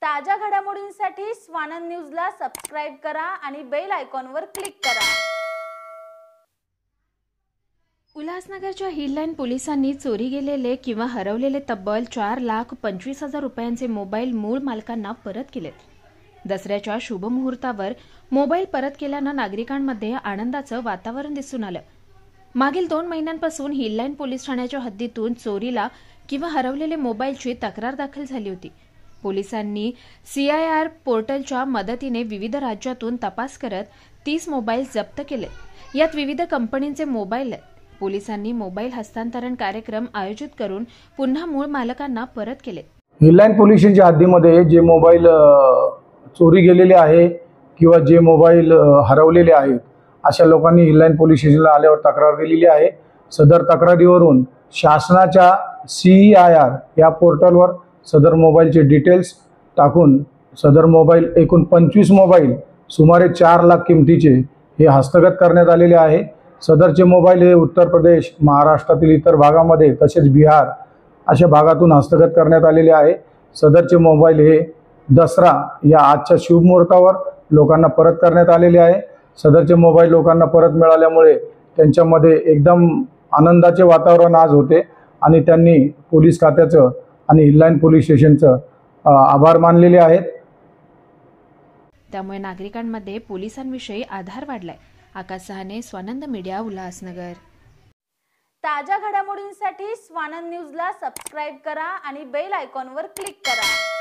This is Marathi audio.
ताज्या घडामोडींसाठी स्वानंद न्यूजला सबस्क्राइब करा आणि बेल आयकॉनवर क्लिक करा। उल्हासनगरच्या हिललाईन पोलिसांनी चोरी गेलेले किंवा हरवलेले तब्बल 4,25,000 रुपयांचे मोबाईल मूळ मालकांना परत केलेत। दसऱ्याच्या शुभ मुहूर्तावर मोबाईल परत केल्यानं नागरिकांमध्ये आनंदाचं वातावरण दिसून आलं। मागील 2 महिन्यांपासून हिललाईन पोलीस ठाण्याच्या हद्दीतून चोरीला किंवा हरवलेले मोबाईलची तक्रार दाखल झाली होती। पोलिसांनी CIR पोर्टलच्या मदतीने विविध राज्यातून तपास करत 30 मोबाईल जप्त केले। यात विविध कंपनीचे मोबाईल आहेत। पोलिसांनी मोबाईल हस्तांतरण कार्यक्रम आयोजित करून पुन्हा मूळ मालकांना परत केले। हिललाईन पोलीस स्टेशनच्या हद्दीमध्ये जे मोबाईल चोरी गेलेले आहे किंवा जे मोबाईल हरवलेले आहेत अशा लोकांनी हिललाईन पोलीस स्टेशनला आल्यावर तक्रार दिलेली आहे। सदर तक्रारीवरून शासनाच्या CIR या पोर्टलवर सदर मोबाईलचे डिटेल्स टाकून सदर मोबाईल एकूण 25 मोबाईल सुमारे 4 लाख किमतीचे हे हस्तगत करण्यात आलेले आहे। सदरचे मोबाईल हे उत्तर प्रदेश, महाराष्ट्रातील इतर भागामध्ये तसेच बिहार अशा भागातून हस्तगत करण्यात आलेले आहे। सदरचे मोबाईल हे दसरा या आजच्या शुभ मुहूर्तावर लोकांना परत करण्यात आलेले आहे। सदरचे मोबाईल लोकांना परत मिळाल्यामुळे त्यांच्यामध्ये एकदम आनंदाचे वातावरण आज होते आणि त्यांनी पोलीस खात्याचं आणि हिललाईन पोलीस स्टेशनचं आभार मानलेले आहेत। त्यामुळे नागरिकांमध्ये पोलिसांविषयी आधार वाढलाय। आकाश सहाने, स्वानंद मीडिया, उल्हासनगर। ताज्या घडामोडींसाठी स्वानंद न्यूजला सबस्क्राइब करा आणि बेल आयकॉनवर क्लिक करा।